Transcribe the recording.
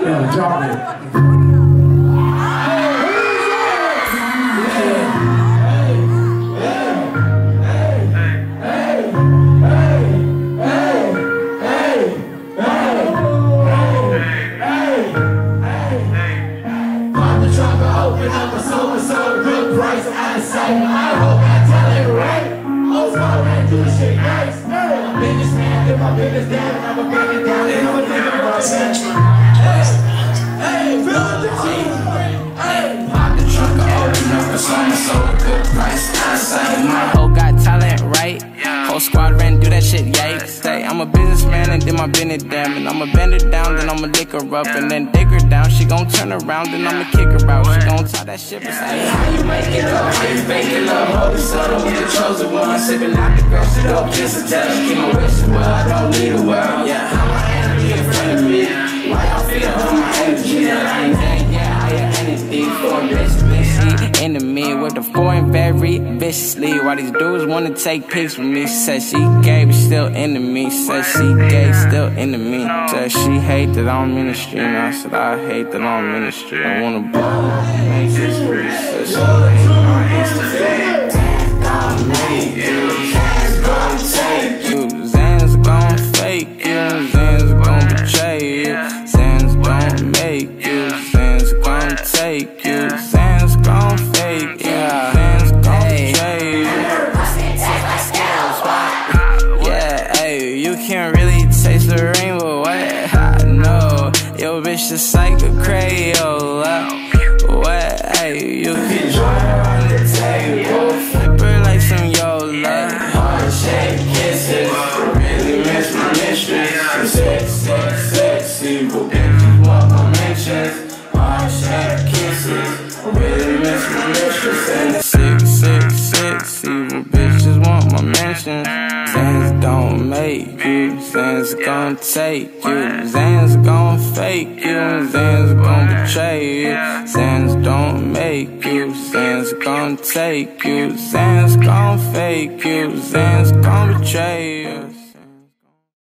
Yeah, drop it. Open up a so good price. I say I hope I tell it right. Old school man do shit nice. I'm a businessman, do my business down. I'm a bring it down and I'm a nigga right. Hey, fill the team. Hey, pop the trunk, open up a so good price. I say my whole got talent, right? Whole squad ran, do that shit, yikes. Say, I'm a businessman and did my business, damn. And I'ma bend her down, then I'ma lick her up. And then dig her down, she gon' turn around, then I'ma kick her out. She gon' talk that shit, but say, how you make it up, how you fake it up. Holy son, I'm the chosen one. Sipping out the girl, she gon' kiss her, tell her, keep my wish well, I don't need a world. Yeah, I'm my enemy in front of me. Why y'all feel on my energy? That I ain't dead, yeah, I ain't anything for a bitch. Enemy with the foreign very viciously. Why these dudes wanna take pics with me? She said she gay, but still into me. She said she gay, still into me. Said she hate that I'm ministry, and I said I hate that I'm ministry. I wanna ball, make this free. Said she hate my Instagram. Gon' make you, Zan's gon' take you, Zan's gon' fake you, Zan's gon' betray you, Zan's gon' make you, Zan's gon' take you. Gon' fake, yeah, Zan's gon' betray you. Yeah, hey, you can't really taste the rainbow, what? I know, yo bitch just like a Crayola. What, hey, you can join her on the table, flip her like some Yola. Heart-shaped kisses, really miss my mistress. Sexy, but bitches want my mentions. Heart-shaped kisses, really miss my mistress. And 666, evil bitches want my mention. Zan's don't make you, Zan's gon' take you, Zan's gon' fake you, Zan's gon' betray you. Zan's don't make you, Zan's gon' take you, Zan's gon' fake you, Zan's gon' betray you.